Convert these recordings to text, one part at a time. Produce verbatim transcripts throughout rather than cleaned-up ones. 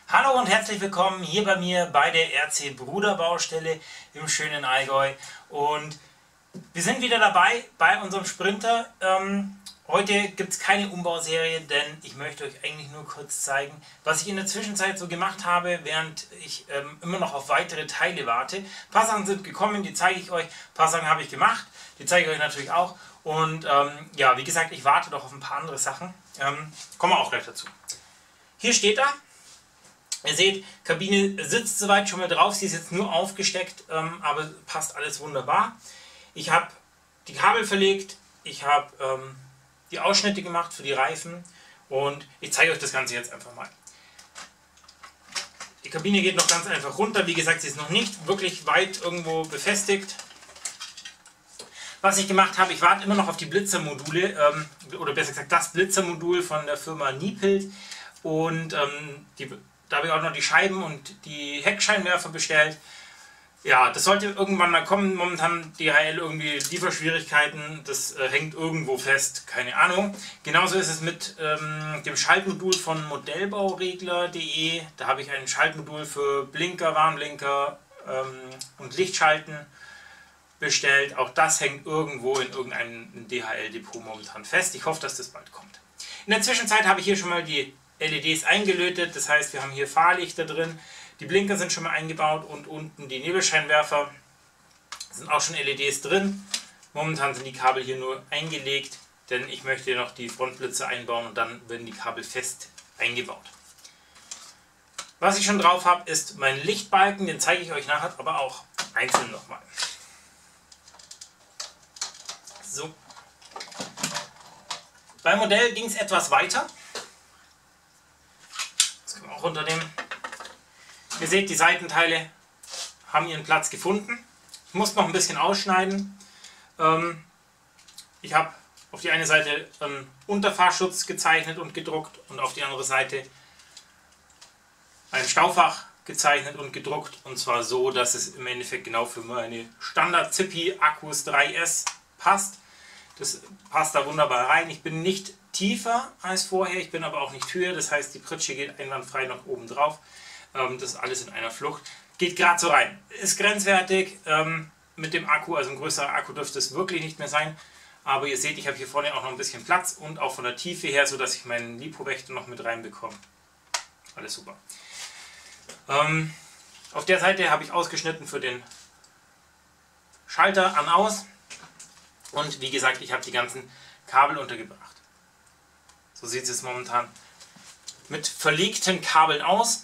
Hallo und herzlich willkommen hier bei mir bei der R C Bruder Baustelle im schönen Allgäu. Und wir sind wieder dabei bei unserem Sprinter. Ähm, heute gibt es keine Umbauserie, denn ich möchte euch eigentlich nur kurz zeigen, was ich in der Zwischenzeit so gemacht habe, während ich ähm, immer noch auf weitere Teile warte. Ein paar Sachen sind gekommen, die zeige ich euch. Ein paar Sachen habe ich gemacht, die zeige ich euch natürlich auch. Und ähm, ja, wie gesagt, ich warte doch auf ein paar andere Sachen. Ähm, kommen wir auch gleich dazu. Hier steht er. Ihr seht, Kabine sitzt soweit schon mal drauf, sie ist jetzt nur aufgesteckt, ähm, aber passt alles wunderbar. Ich habe die Kabel verlegt, ich habe ähm, die Ausschnitte gemacht für die Reifen und ich zeige euch das Ganze jetzt einfach mal. Die Kabine geht noch ganz einfach runter, wie gesagt, sie ist noch nicht wirklich weit irgendwo befestigt. Was ich gemacht habe, ich warte immer noch auf die Blitzermodule, ähm, oder besser gesagt das Blitzermodul von der Firma Niepelt und ähm, die Da habe ich auch noch die Scheiben und die Heckscheinwerfer bestellt. Ja, das sollte irgendwann mal kommen. Momentan D H L irgendwie Lieferschwierigkeiten. Das äh, hängt irgendwo fest. Keine Ahnung. Genauso ist es mit ähm, dem Schaltmodul von modellbauregler punkt de. Da habe ich ein Schaltmodul für Blinker, Warnblinker ähm, und Lichtschalten bestellt. Auch das hängt irgendwo in irgendeinem D H L-Depot momentan fest. Ich hoffe, dass das bald kommt. In der Zwischenzeit habe ich hier schon mal die L E Ds eingelötet, das heißt, wir haben hier Fahrlichter drin, die Blinker sind schon mal eingebaut und unten die Nebelscheinwerfer sind auch schon L E Ds drin. Momentan sind die Kabel hier nur eingelegt, denn ich möchte noch die Frontblitze einbauen und dann werden die Kabel fest eingebaut. Was ich schon drauf habe, ist mein Lichtbalken, den zeige ich euch nachher aber auch einzeln nochmal. So. Beim Modell ging es etwas weiter. Auch runternehmen. Ihr seht, die Seitenteile haben ihren Platz gefunden. Ich muss noch ein bisschen ausschneiden. Ähm, ich habe auf die eine Seite einen Unterfahrschutz gezeichnet und gedruckt und auf die andere Seite ein Staufach gezeichnet und gedruckt, und zwar so, dass es im Endeffekt genau für meine Standard-Zippy-Akkus drei S passt. Das passt da wunderbar rein. Ich bin nicht tiefer als vorher, ich bin aber auch nicht höher, das heißt, die Pritsche geht einwandfrei nach oben drauf. Ähm, das ist alles in einer Flucht. Geht gerade so rein. Ist grenzwertig ähm, mit dem Akku, also ein größerer Akku dürfte es wirklich nicht mehr sein. Aber ihr seht, ich habe hier vorne auch noch ein bisschen Platz und auch von der Tiefe her, so dass ich meinen Lipo-Wächter noch mit reinbekomme. Alles super. Ähm, auf der Seite habe ich ausgeschnitten für den Schalter an-aus. Und wie gesagt, ich habe die ganzen Kabel untergebracht. So sieht es jetzt momentan mit verlegten Kabeln aus.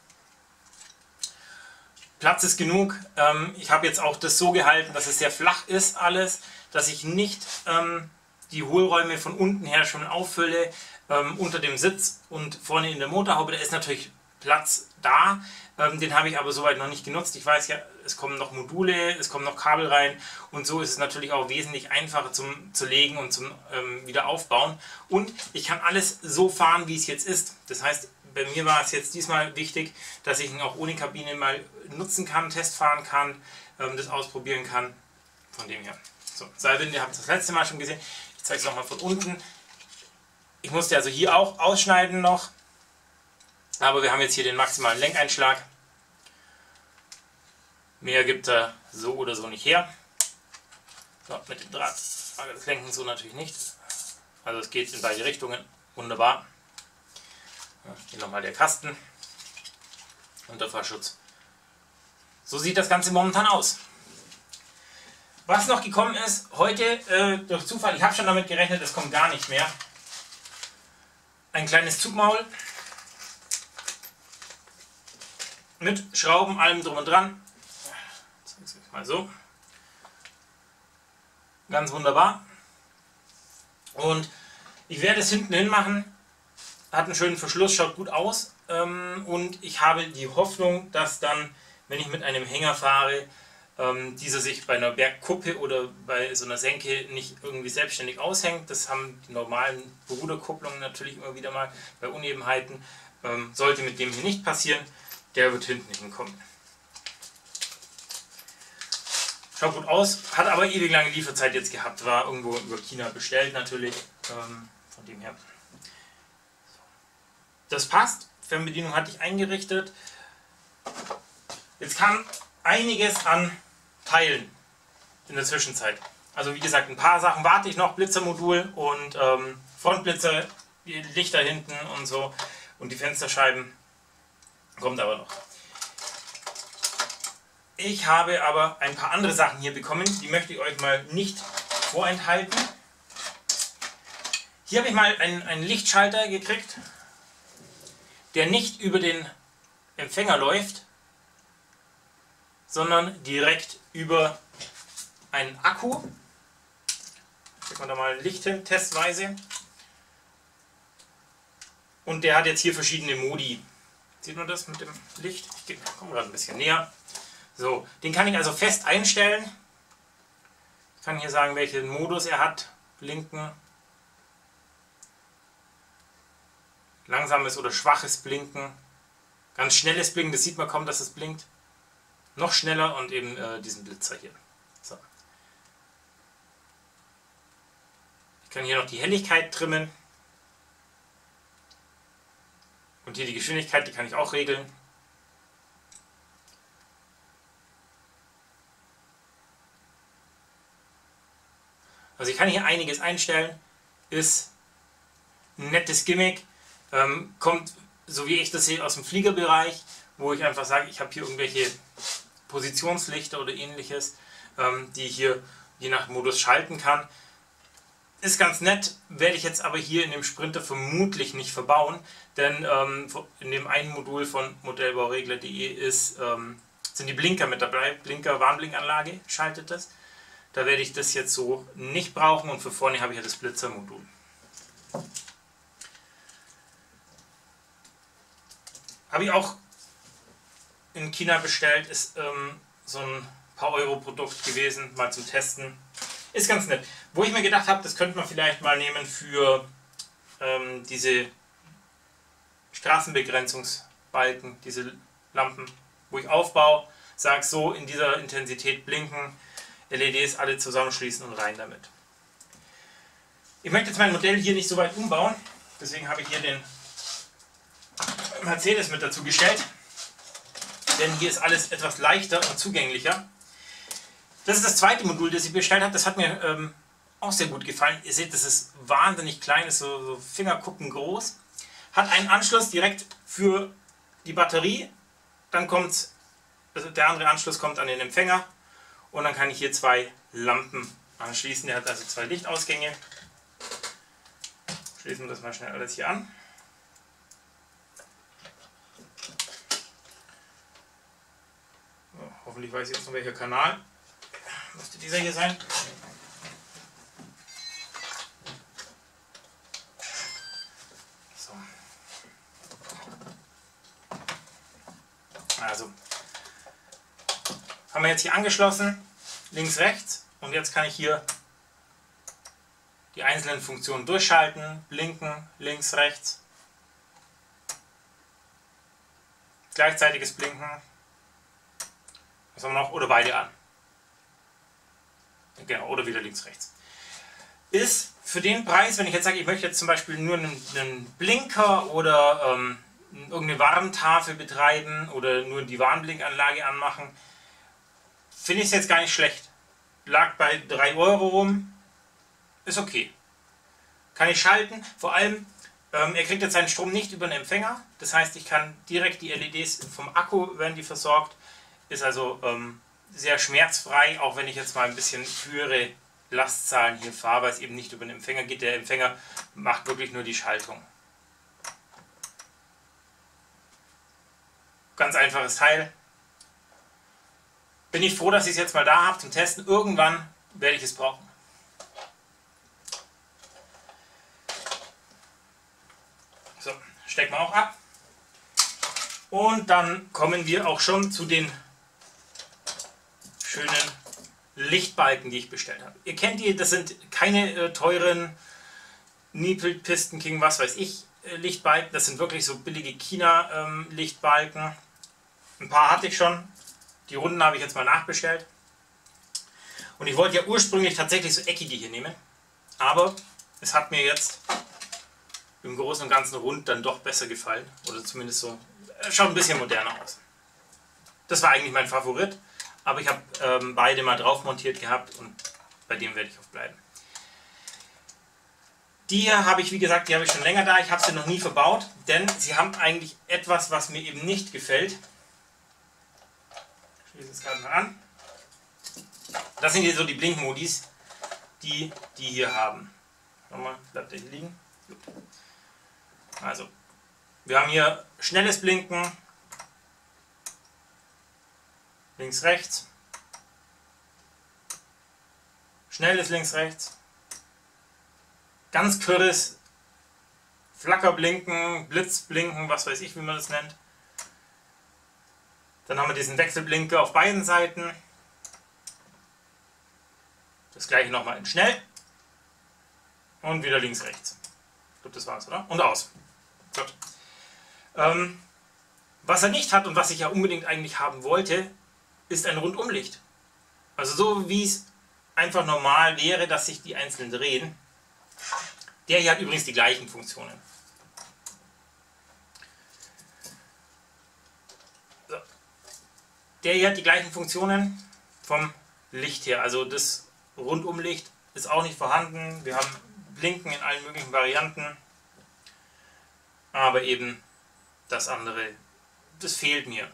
Platz ist genug. Ähm, ich habe jetzt auch das so gehalten, dass es sehr flach ist alles, dass ich nicht ähm, die Hohlräume von unten her schon auffülle, ähm, unter dem Sitz und vorne in der Motorhaube. Da ist natürlich Platz da. Ähm, den habe ich aber soweit noch nicht genutzt. Ich weiß ja, es kommen noch Module, es kommen noch Kabel rein und so ist es natürlich auch wesentlich einfacher zum zu legen und zum ähm, wieder aufbauen. Und ich kann alles so fahren, wie es jetzt ist. Das heißt, bei mir war es jetzt diesmal wichtig, dass ich ihn auch ohne Kabine mal nutzen kann, testfahren kann, ähm, das ausprobieren kann. Von dem her. So, Seilwinde habt ihr das letzte Mal schon gesehen. Ich zeige es nochmal von unten. Ich musste also hier auch ausschneiden noch. Aber wir haben jetzt hier den maximalen Lenkeinschlag. Mehr gibt er so oder so nicht her. So, mit dem Draht das Lenken so natürlich nicht. Also es geht in beide Richtungen. Wunderbar. Ja, hier nochmal der Kasten. Unterfahrschutz. So sieht das Ganze momentan aus. Was noch gekommen ist, heute äh, durch Zufall, ich habe schon damit gerechnet, es kommt gar nicht mehr. Ein kleines Zugmaul. Mit Schrauben, allem drum und dran. Mal so. Ganz wunderbar. Und ich werde es hinten hin machen. Hat einen schönen Verschluss, schaut gut aus. Und ich habe die Hoffnung, dass dann, wenn ich mit einem Hänger fahre, dieser sich bei einer Bergkuppe oder bei so einer Senke nicht irgendwie selbstständig aushängt. Das haben die normalen Bruderkupplungen natürlich immer wieder mal bei Unebenheiten. Sollte mit dem hier nicht passieren. Der wird hinten hinkommen. Schaut gut aus, hat aber ewig lange Lieferzeit jetzt gehabt, war irgendwo über China bestellt natürlich, ähm, von dem her. Das passt Fernbedienung hatte ich eingerichtet. Jetzt kam einiges an Teilen in der Zwischenzeit. Also wie gesagt, ein paar Sachen warte ich noch, Blitzermodul und ähm, Frontblitzer, die Lichter hinten und so und die Fensterscheiben kommt aber noch. Ich habe aber ein paar andere Sachen hier bekommen, die möchte ich euch mal nicht vorenthalten. Hier habe ich mal einen, einen Lichtschalter gekriegt, der nicht über den Empfänger läuft, sondern direkt über einen Akku. Stecken wir da mal Licht hin, testweise. Und der hat jetzt hier verschiedene Modi. Sieht man das mit dem Licht? Ich komme gerade ein bisschen näher. So, den kann ich also fest einstellen. Ich kann hier sagen, welchen Modus er hat. Blinken. Langsames oder schwaches Blinken. Ganz schnelles Blinken, das sieht man kaum, dass es blinkt. Noch schneller und eben äh, diesen Blitzer hier. So. Ich kann hier noch die Helligkeit trimmen. Und hier die Geschwindigkeit, die kann ich auch regeln. Also ich kann hier einiges einstellen. Ist ein nettes Gimmick. Ähm, kommt, so wie ich das sehe, aus dem Fliegerbereich, wo ich einfach sage, ich habe hier irgendwelche Positionslichter oder ähnliches, ähm, die ich hier je nach Modus schalten kann. Ist ganz nett, werde ich jetzt aber hier in dem Sprinter vermutlich nicht verbauen, denn ähm, in dem einen Modul von modellbauregler punkt de ist, ähm, sind die Blinker mit dabei. Blinker Warnblinkanlage schaltet das. Da werde ich das jetzt so nicht brauchen und für vorne habe ich ja das Blitzermodul. Habe ich auch in China bestellt, ist ähm, so ein paar Euro Produkt gewesen, mal zum Testen. Ist ganz nett. Wo ich mir gedacht habe, das könnte man vielleicht mal nehmen für ähm, diese Straßenbegrenzungsbalken, diese Lampen, wo ich aufbaue, sage so in dieser Intensität blinken, L E Ds alle zusammenschließen und rein damit. Ich möchte jetzt mein Modell hier nicht so weit umbauen, deswegen habe ich hier den Mercedes mit dazu gestellt, denn hier ist alles etwas leichter und zugänglicher. Das ist das zweite Modul, das ich bestellt habe. Das hat mir ähm, auch sehr gut gefallen. Ihr seht, das ist wahnsinnig klein, ist so, so Fingerkuppen groß. Hat einen Anschluss direkt für die Batterie. Dann kommt also der andere Anschluss kommt an den Empfänger und dann kann ich hier zwei Lampen anschließen. Der hat also zwei Lichtausgänge. Schließen wir das mal schnell alles hier an. So, hoffentlich weiß ich jetzt noch welcher Kanal. Müsste dieser hier sein. So. Also haben wir jetzt hier angeschlossen, links, rechts, und jetzt kann ich hier die einzelnen Funktionen durchschalten, blinken, links, rechts, gleichzeitiges Blinken, was haben wir noch, oder beide an. Genau, oder wieder links, rechts. Ist für den Preis, wenn ich jetzt sage, ich möchte jetzt zum Beispiel nur einen, einen Blinker oder ähm, irgendeine Warntafel betreiben oder nur die Warnblinkanlage anmachen, finde ich es jetzt gar nicht schlecht. Lag bei drei Euro rum, ist okay. Kann ich schalten, vor allem, ähm, er kriegt jetzt seinen Strom nicht über den Empfänger, das heißt, ich kann direkt die L E Ds vom Akku, werden die versorgt, ist also ähm, sehr schmerzfrei, auch wenn ich jetzt mal ein bisschen höhere Lastzahlen hier fahre, weil es eben nicht über den Empfänger geht. Der Empfänger macht wirklich nur die Schaltung. Ganz einfaches Teil. Bin ich froh, dass ich es jetzt mal da habe zum Testen. Irgendwann werde ich es brauchen. So, stecken wir auch ab. Und dann kommen wir auch schon zu den schönen Lichtbalken, die ich bestellt habe. Ihr kennt die, das sind keine äh, teuren Niepel, Pisten King, was weiß ich, äh, Lichtbalken. Das sind wirklich so billige China-Lichtbalken. Ähm, Ein paar hatte ich schon. Die Runden habe ich jetzt mal nachbestellt. Und ich wollte ja ursprünglich tatsächlich so eckige hier nehmen. Aber es hat mir jetzt im Großen und Ganzen rund dann doch besser gefallen. Oder zumindest so, schaut ein bisschen moderner aus. Das war eigentlich mein Favorit, aber ich habe ähm, beide mal drauf montiert gehabt und bei dem werde ich auch bleiben. Die hier habe ich, wie gesagt, die habe ich schon länger da. Ich habe sie noch nie verbaut, denn sie haben eigentlich etwas, was mir eben nicht gefällt. Ich schließe es gerade mal an. Das sind hier so die Blinkmodis, die die hier haben. Schau mal, bleibt der hier liegen. Also, wir haben hier schnelles Blinken, links, rechts, schnelles links, rechts, ganz kürres Flackerblinken, Blitzblinken, was weiß ich, wie man das nennt. Dann haben wir diesen Wechselblinker auf beiden Seiten. Das gleiche nochmal in schnell. Und wieder links, rechts. Ich glaube, das war's, oder? Und aus. Gut. Ähm, was er nicht hat und was ich ja unbedingt eigentlich haben wollte, ist ein Rundumlicht. Also so wie es einfach normal wäre, dass sich die einzeln drehen. Der hier hat übrigens die gleichen Funktionen. So. Der hier hat die gleichen Funktionen vom Licht her. Also das Rundumlicht ist auch nicht vorhanden. Wir haben Blinken in allen möglichen Varianten. Aber eben das andere, das fehlt mir.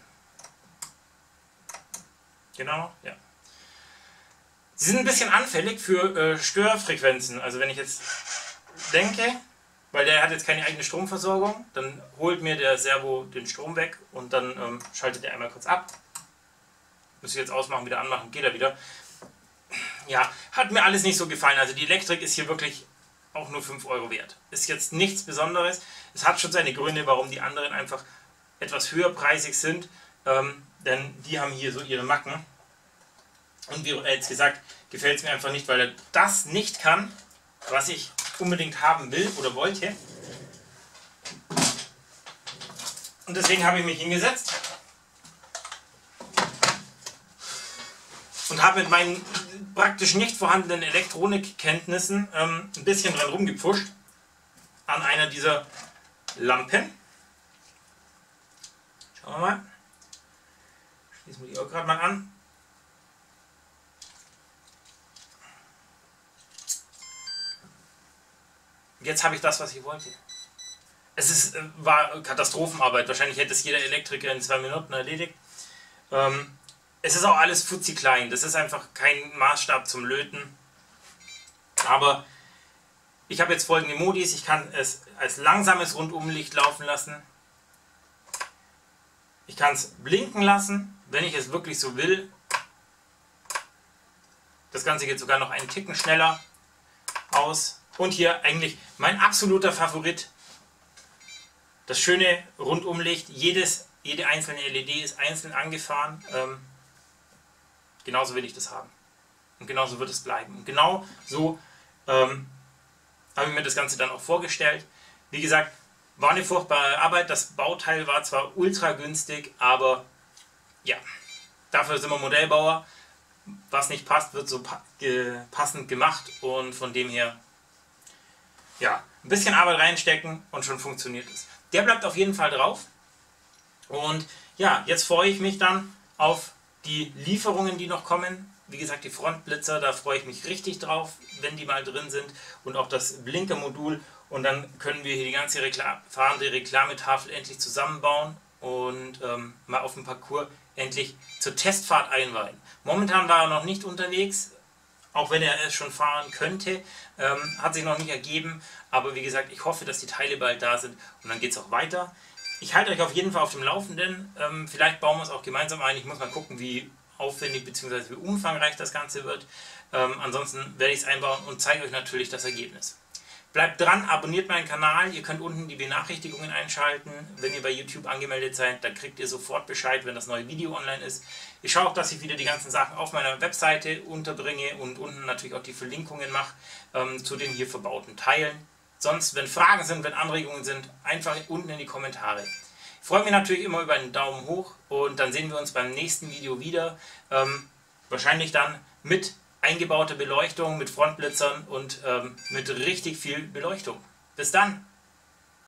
Genau, ja. Sie sind ein bisschen anfällig für äh, Störfrequenzen. Also wenn ich jetzt denke, weil der hat jetzt keine eigene Stromversorgung, dann holt mir der Servo den Strom weg und dann ähm, schaltet er einmal kurz ab. Muss ich jetzt ausmachen, wieder anmachen, geht er wieder. Ja, hat mir alles nicht so gefallen. Also die Elektrik ist hier wirklich auch nur fünf Euro wert. Ist jetzt nichts Besonderes. Es hat schon seine Gründe, warum die anderen einfach etwas höherpreisig sind. Ähm, denn die haben hier so ihre Macken. Und wie jetzt gesagt, gefällt es mir einfach nicht, weil er das nicht kann, was ich unbedingt haben will oder wollte. Und deswegen habe ich mich hingesetzt und habe mit meinen praktisch nicht vorhandenen Elektronikkenntnissen ähm, ein bisschen dran rumgepfuscht an einer dieser Lampen. Schauen wir mal. Schließen wir die auch gerade mal an. Jetzt habe ich das, was ich wollte. Es ist, war Katastrophenarbeit. Wahrscheinlich hätte es jeder Elektriker in zwei Minuten erledigt. Ähm, es ist auch alles futzi klein. Das ist einfach kein Maßstab zum Löten. Aber ich habe jetzt folgende Modis. Ich kann es als langsames Rundumlicht laufen lassen. Ich kann es blinken lassen, wenn ich es wirklich so will. Das Ganze geht sogar noch einen Ticken schneller aus. Und hier eigentlich mein absoluter Favorit, das schöne Rundumlicht. Jedes, jede einzelne L E D ist einzeln angefahren. Ähm, genauso will ich das haben. Und genauso wird es bleiben. Und genau so ähm, habe ich mir das Ganze dann auch vorgestellt. Wie gesagt, war eine furchtbare Arbeit. Das Bauteil war zwar ultra günstig, aber ja, dafür sind wir Modellbauer. Was nicht passt, wird so pa ge passend gemacht und von dem her ja, ein bisschen Arbeit reinstecken und schon funktioniert es. Der bleibt auf jeden Fall drauf. Und ja, jetzt freue ich mich dann auf die Lieferungen, die noch kommen. Wie gesagt, die Frontblitzer, da freue ich mich richtig drauf, wenn die mal drin sind. Und auch das Blinkermodul. Und dann können wir hier die ganze Reklam fahrende Reklametafel endlich zusammenbauen und ähm, mal auf dem Parcours endlich zur Testfahrt einweihen. Momentan war er noch nicht unterwegs. Auch wenn er es schon fahren könnte, ähm, hat sich noch nicht ergeben. Aber wie gesagt, ich hoffe, dass die Teile bald da sind und dann geht es auch weiter. Ich halte euch auf jeden Fall auf dem Laufenden. Ähm, vielleicht bauen wir es auch gemeinsam ein. Ich muss mal gucken, wie aufwendig bzw. wie umfangreich das Ganze wird. Ähm, ansonsten werde ich es einbauen und zeige euch natürlich das Ergebnis. Bleibt dran, abonniert meinen Kanal. Ihr könnt unten die Benachrichtigungen einschalten. Wenn ihr bei YouTube angemeldet seid, dann kriegt ihr sofort Bescheid, wenn das neue Video online ist. Ich schaue auch, dass ich wieder die ganzen Sachen auf meiner Webseite unterbringe und unten natürlich auch die Verlinkungen mache ähm, zu den hier verbauten Teilen. Sonst, wenn Fragen sind, wenn Anregungen sind, einfach unten in die Kommentare. Ich freue mich natürlich immer über einen Daumen hoch und dann sehen wir uns beim nächsten Video wieder. Ähm, wahrscheinlich dann mit eingebauter Beleuchtung, mit Frontblitzern und ähm, mit richtig viel Beleuchtung. Bis dann!